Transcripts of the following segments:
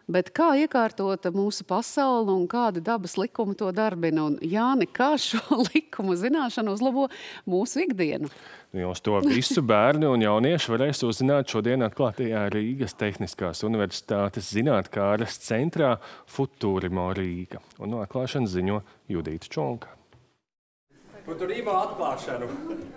Bet kā iekārtota mūsu pasaule un kādi dabas likumi to darbina? Un, Jāni, kā šo likumu zināšanu uzlabo mūsu ikdienu? Uz to visu bērni un jaunieši varēs uzzināt šodien atklātajā Rīgas Tehniskās Universitātes zinātkāres centrā Futurimo Rīga. Un no atklāšanas ziņo Judīta Čonka. Futurimo atklāšanu!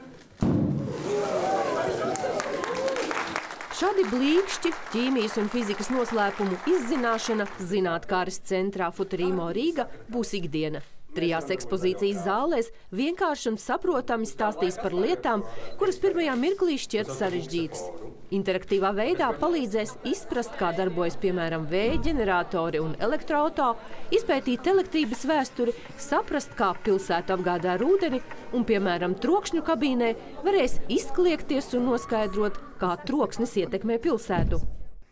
Šādi blīkšķi, ķīmijas un fizikas noslēpumu izzināšana zinātkāres centrā Futurimo Rīga būs ikdiena. 3 ekspozīcijas zālēs vienkārši un saprotami stāstīs par lietām, kuras pirmajā mirklī šķiet sarežģītas. Interaktīvā veidā palīdzēs izprast, kā darbojas, piemēram, vēja ģeneratori un elektroauto, izpētīt elektrības vēsturi, saprast, kā pilsētu apgādā ar ūdeni un, piemēram, trokšņu kabīnē varēs izkliegties un noskaidrot, kā troksnis ietekmē pilsētu.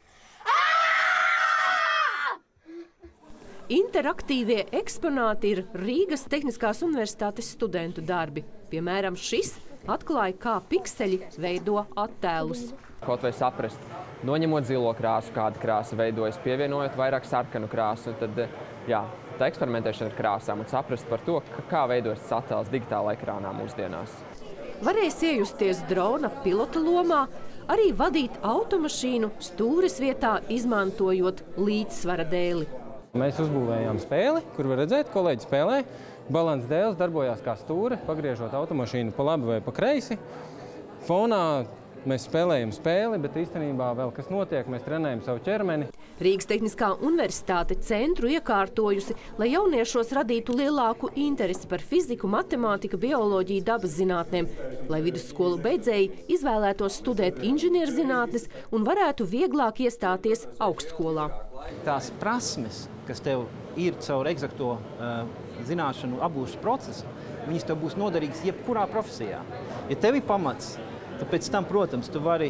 Interaktīvie eksponāti ir Rīgas Tehniskās Universitātes studentu darbi. Piemēram, šis atklāja, kā pikseļi veido attēlus. Kaut vai saprast, noņemot zilo krāsu, kāda krāsa veidojas, pievienojot vairāk sarkanu krāsu, tad, jā, tā eksperimentēšana ar krāsām un saprast par to, kā veidojas attēls digitālā ekrānā mūsdienās. Varēs iejusties drona pilota lomā, arī vadīt automašīnu stūres vietā, izmantojot līdzsvara dēli. Mēs uzbūvējām spēli, kur var redzēt, kolēģi spēlē. Balans dēls darbojās kā stūre, pagriežot automašīnu pa labi vai pa kreisi. Fonā mēs spēlējam spēli, bet īstenībā vēl kas notiek, mēs trenējam savu ķermeni. Rīgas Tehniskā Universitāte centru iekārtojusi, lai jauniešos radītu lielāku interesi par fiziku, matemātiku, bioloģiju, dabas zinātnēm, lai vidusskolu beidzēji izvēlētos studēt inženierzinātnes un varētu vieglāk iestāties augstskolā. Tās prasmes, kas tev ir caur eksakto zināšanu apgūšanas procesu, viņas tev būs noderīgas jebkurā profesijā. Ja tev ir pamats, tad pēc tam, protams, tu vari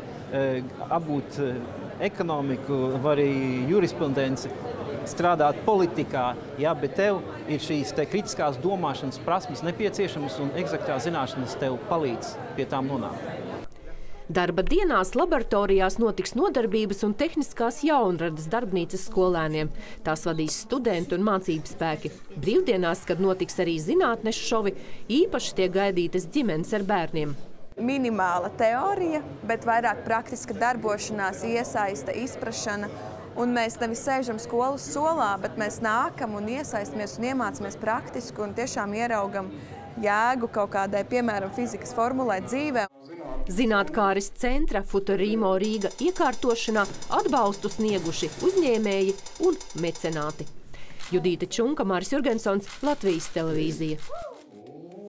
apgūt ekonomiku, vari jurisprudenci, strādāt politikā, jā, bet tev ir šīs kritiskās domāšanas prasmes nepieciešamas un eksaktā zināšanas tev palīdz pie tām nonākt. Darba dienās laboratorijās notiks nodarbības un tehniskās jaunradas darbnīcas skolēniem. Tās vadīs studenti un mācības spēki. Brīvdienās, kad notiks arī zinātnes šovi, īpaši tiek gaidītas ģimenes ar bērniem. Minimāla teorija, bet vairāk praktiska darbošanās, iesaista, izprašana. Un mēs nevis sēžam skolas solā, bet mēs nākam un iesaistamies un iemācamies praktiski un tiešām ieraugam jēgu kaut kādai, piemēram, fizikas formulē dzīvē. Zinātkāres centra Futurimo Rīga iekārtošanā atbalstu snieguši uzņēmēji un mecenāti. Judīta Čunka, Māris Jurgensons, Latvijas televīzija.